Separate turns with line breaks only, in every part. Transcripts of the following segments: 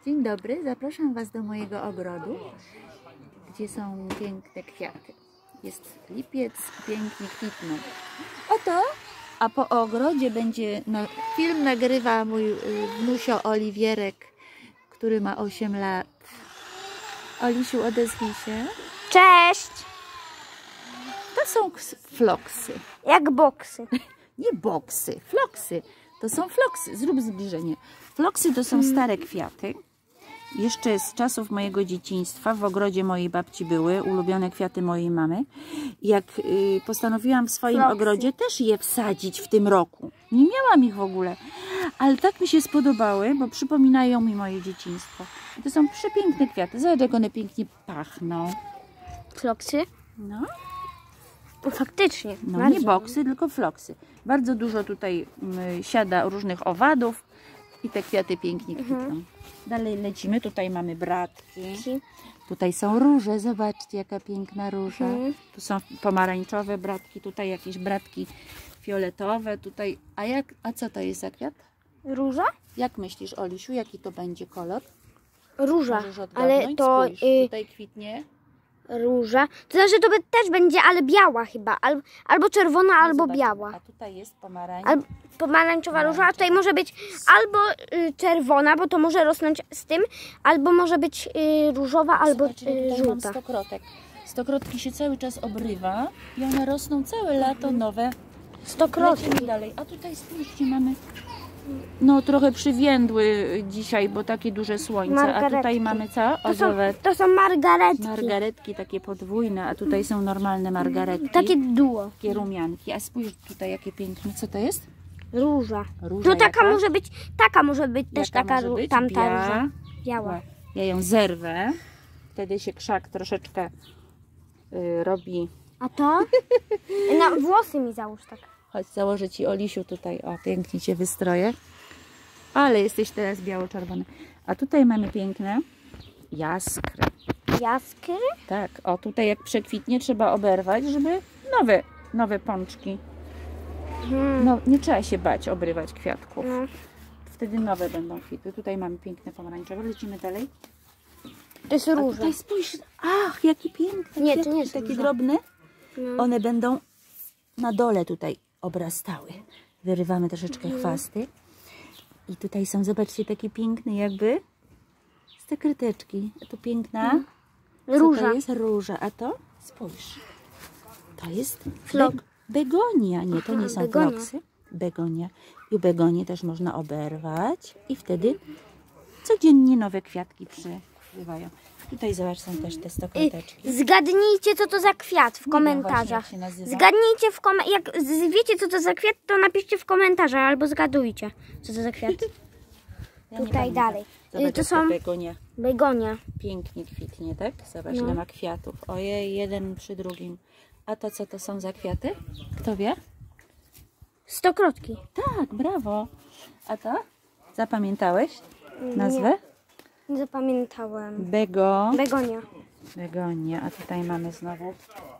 Dzień dobry, zapraszam Was do mojego ogrodu, gdzie są piękne kwiaty. Jest lipiec, pięknie kwitną. Oto, a po ogrodzie będzie, film nagrywa mój wnusio Oliwierek, który ma 8 lat. Olisiu, odezwij się.
Cześć!
To są floksy.
Jak boksy.
Nie boksy, floksy. To są floksy. Zrób zbliżenie. Floksy to są stare kwiaty. Jeszcze z czasów mojego dzieciństwa w ogrodzie mojej babci były ulubione kwiaty mojej mamy. Jak postanowiłam w swoim ogrodzie też je wsadzić w tym roku. Nie miałam ich w ogóle, ale tak mi się spodobały, bo przypominają mi moje dzieciństwo. I to są przepiękne kwiaty. Zobacz, jak one pięknie pachną.
Floksy?
No.
No, faktycznie.
No
bardzo.
nie boksy, tylko floksy. Bardzo dużo tutaj siada różnych owadów i te kwiaty pięknie kwitną. Dalej lecimy. Tutaj mamy bratki. Tutaj są róże. Zobaczcie, jaka piękna róża. Tu są pomarańczowe bratki. Tutaj jakieś bratki fioletowe. Tutaj. A co to jest za kwiat?
Róża?
Jak myślisz, Olisiu, jaki to będzie kolor?
Róża.
Możesz odgadnąć?
Ale to
Spójrz, tutaj kwitnie.
róża. To znaczy to też będzie, ale biała chyba. Albo czerwona, albo
Zobacz,
biała.
A tutaj jest pomarańcz.
Pomarańczowa róża, a tutaj może być albo czerwona, bo to może rosnąć z tym, albo może być różowa, albo
Tutaj mam
żółta.
stokrotek. Stokrotki się cały czas obrywa i one rosną całe lato nowe.
Stokrotki.
Lecimy dalej. A tutaj spójrzcie, mamy trochę przywiędły dzisiaj, bo takie duże słońce. A tutaj mamy co?
To są margaretki.
Margaretki takie podwójne, a tutaj są normalne margaretki.
Takie duo.
Takie rumianki. A spójrz tutaj, jakie piękne. Co to jest?
Róża.
Róża
No taka
jaka?
może być też
Jaka
taka
może być?
tamta róża. Biała.
Ja ją zerwę. Wtedy się krzak troszeczkę robi.
A to? No, włosy mi załóż tak.
Chodź, założę Ci, Olisiu, tutaj. O, pięknie Cię wystroję. Ale jesteś teraz biało-czerwony. A tutaj mamy piękne jaskry.
Jaskry?
Tak, o tutaj jak przekwitnie trzeba oberwać, żeby nowe pączki. No, nie trzeba się bać obrywać kwiatków. Wtedy nowe będą kwitły. Tutaj mamy piękne pomarańczowe. Lecimy dalej.
To jest
A
róża.
tutaj spójrz. Ach, jakie piękne
Nie, to
kwiatki,
nie jest
takie
róża.
drobne. One będą na dole tutaj obrastały. Wyrywamy troszeczkę chwasty. I tutaj są, zobaczcie, takie piękne jakby stekryteczki. A to piękna
Róża.
Co to jest? Róża. A to? Spójrz. To jest
Flok.
begonia. Nie, to nie są
begonia.
floksy. Begonia. I begonię też można oberwać. I wtedy codziennie nowe kwiatki przybywają. Tutaj zobacz, są też te stokryteczki.
Zgadnijcie, co to za kwiat w
Właśnie,
komentarzach.
jak się nazywa.
Zgadnijcie jak wiecie, co to za kwiat, to napiszcie w komentarzach albo zgadujcie, co to za kwiat.
Ja nie
Tutaj
pamiętam.
dalej.
Zobacz,
To
jak
są
ta begonia
begonia.
pięknie kwitnie, tak? Zobacz, ile ma kwiatów. Ojej, jeden przy drugim. A to co to są za kwiaty? Kto wie?
Stokrotki.
Tak, brawo. A to? Zapamiętałeś nazwę?
Nie zapamiętałem.
Begonia.
Begonia.
A tutaj mamy znowu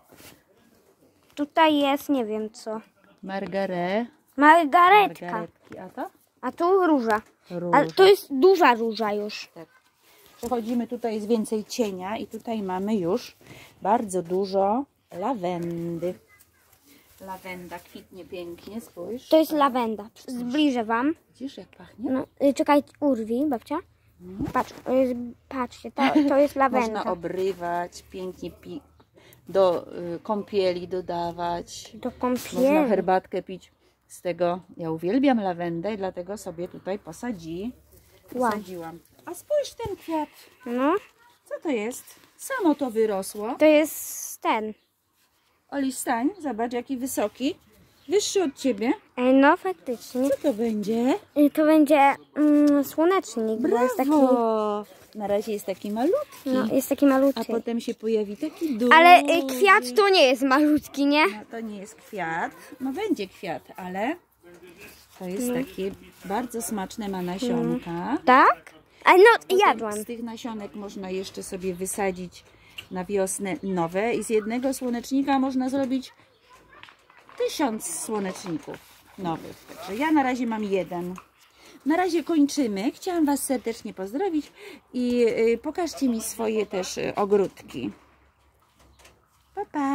Tutaj jest, nie wiem co.
margaretka.
Margaretka.
A to?
A tu róża.
Róża.
A to jest duża róża już.
Tak. Przechodzimy, tutaj jest więcej cienia i tutaj mamy już bardzo dużo lawendy. Lawenda kwitnie pięknie, spójrz.
To jest lawenda. Zbliżę wam.
Widzisz, jak pachnie?
No, czekaj, urwij, babcia. Patrz, patrzcie, to jest lawenda.
Można obrywać, pięknie do kąpieli dodawać.
Do kąpieli.
Można herbatkę pić z tego. Ja uwielbiam lawendę, dlatego sobie tutaj posadziłam. A spójrz ten kwiat.
No,
Co to jest? Samo to wyrosło.
to jest ten.
Oli, stań, zobacz jaki wysoki. Wyższy od ciebie.
No, faktycznie.
Co to będzie?
To będzie słonecznik. Bo jest taki,
Brawo! Na razie jest taki malutki.
no, jest taki
A
malutki.
potem się pojawi taki duży.
Ale kwiat to nie jest malutki, nie?
No to nie jest kwiat. No będzie kwiat, ale to jest takie bardzo smaczne, ma nasionka.
Tak? A no,
Potem
jadłam.
z tych nasionek można jeszcze sobie wysadzić na wiosnę nowe i z jednego słonecznika można zrobić 1000 słoneczników nowych. Także ja na razie mam jeden. na razie kończymy. Chciałam Was serdecznie pozdrowić i pokażcie mi swoje też ogródki. Pa, pa!